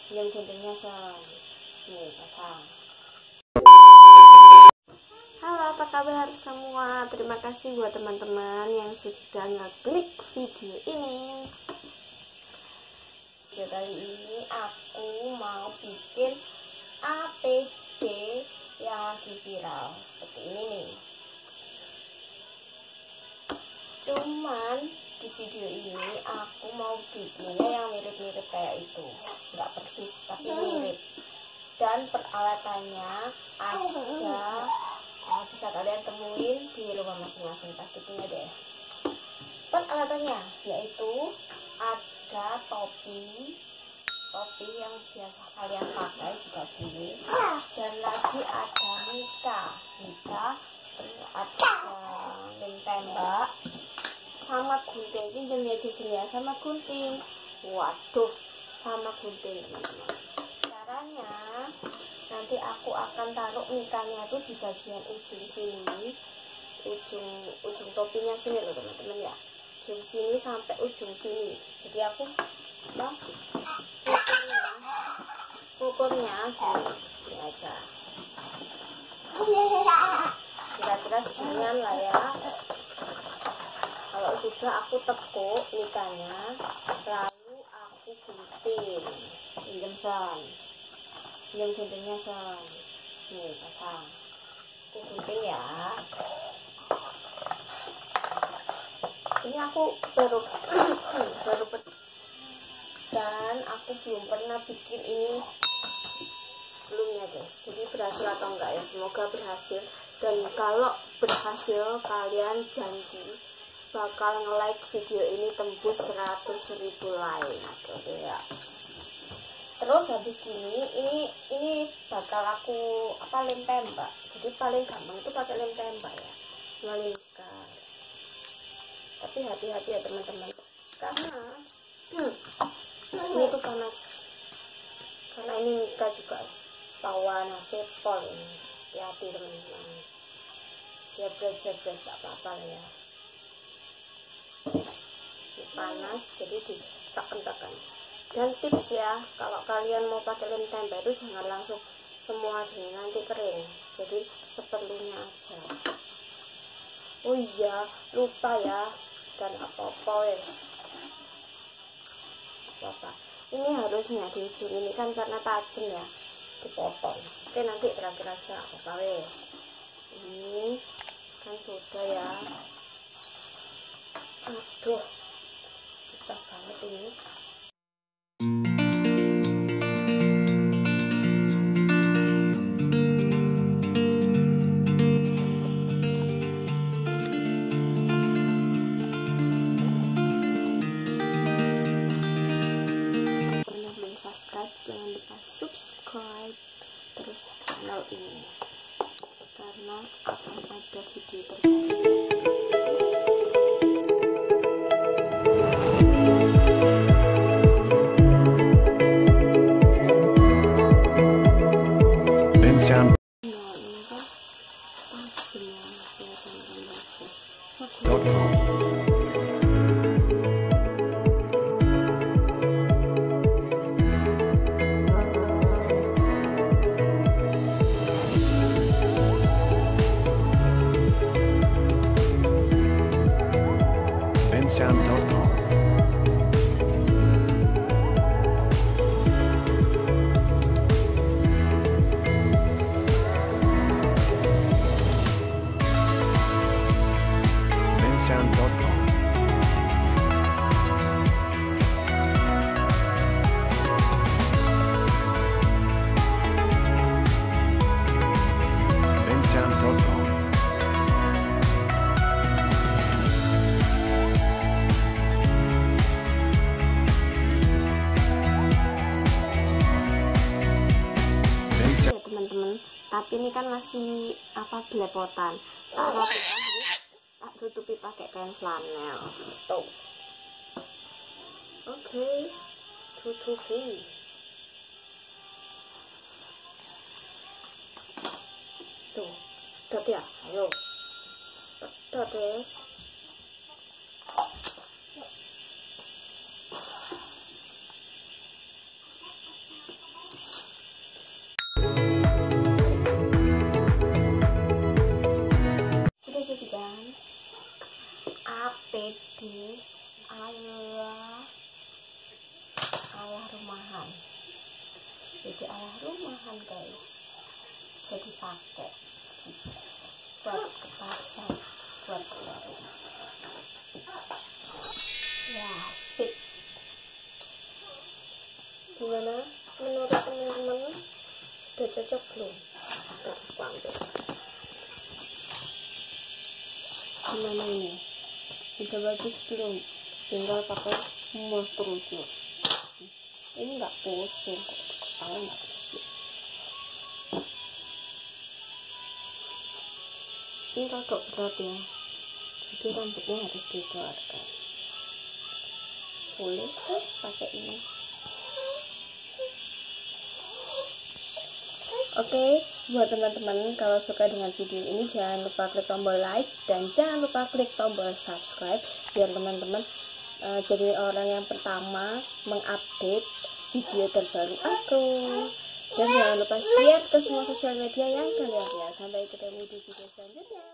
belum guntingnya nih pasang. Halo, apa kabar semua? Terima kasih buat teman-teman yang sudah ngeklik video ini. Video kali ini aku mau bikin APD yang lagi viral seperti ini nih. Cuman di video ini aku mau bikinnya yang mirip-mirip kayak itu, nggak persis tapi mirip. Dan peralatannya ada, bisa kalian temuin di rumah masing-masing, pasti punya deh. Peralatannya yaitu ada topi yang biasa kalian pakai juga boleh, dan lagi ada mika, terus ada lem tembak sama gunting. Pinjam ya Jason ya, sama gunting. Waduh, sama gunting teman-teman. Caranya nanti aku akan taruh mikanya tuh di bagian ujung sini, ujung topinya sini loh teman-teman ya, ujung sini sampai ujung sini. Jadi aku ukurnya gini aja, kira-kira seginian lah ya. Kalau sudah aku tekuk mikanya, lalu aku gunting. Pinjam guntingnya nih pasang. Aku gunting ya. Ini aku baru dan aku belum pernah bikin ini sebelumnya guys. Jadi berhasil atau enggak ya, semoga berhasil. Dan kalau berhasil, kalian janji bakal nge-like video ini tembus 100.000 like gitu ya. Terus habis ini bakal aku lem tembak. Jadi paling gampang itu pakai lem tembak ya, melingkar. Tapi hati-hati ya teman-teman, karena ini tuh panas. Karena ini mika juga tawana sepol ini. Hati-hati teman-teman. Jebret gak apa-apa ya. Ini panas, jadi ditekan-tekan. Dan tips ya, kalau kalian mau pakai lem tembak itu jangan langsung semua gini, nanti kering. Jadi seperlunya aja. Oh iya, lupa ya. Dan apa-apa ya. Apa-apa. Ini harusnya di ujung ini kan karena tajam ya, dipotong. Oke, nanti terakhir aja apa wes. Ini kan sudah ya. Aduh, susah banget ini. Jangan lupa subscribe terus channel ini, karena akan ada video terbaru. Bensound.com. Tapi ini kan masih belepotan. Tak tutupi pakai kain flanel. Tuh. Oke, tutupi. Tuh, udah ya, ayo. Udah deh. jadi ala rumahan guys, bisa dipakai buat ke pasar, buat keluar rumah. Ya sip. Gimana menurut teman-teman, sudah cocok belum? Gampang deh. Gimana ini, udah bagus belum? Tinggal pakai monster aja. Ini nggak pusing kok, kepala nggak pusing. Ini rada berat ya, jadi rambutnya harus dikeluarkan. Boleh pakai ini. Oke, buat teman-teman kalau suka dengan video ini jangan lupa klik tombol like dan jangan lupa klik tombol subscribe biar teman-teman jadi orang yang pertama mengupdate video terbaru aku. Dan jangan lupa share ke semua sosial media yang kalian lihat. Sampai ketemu di video selanjutnya.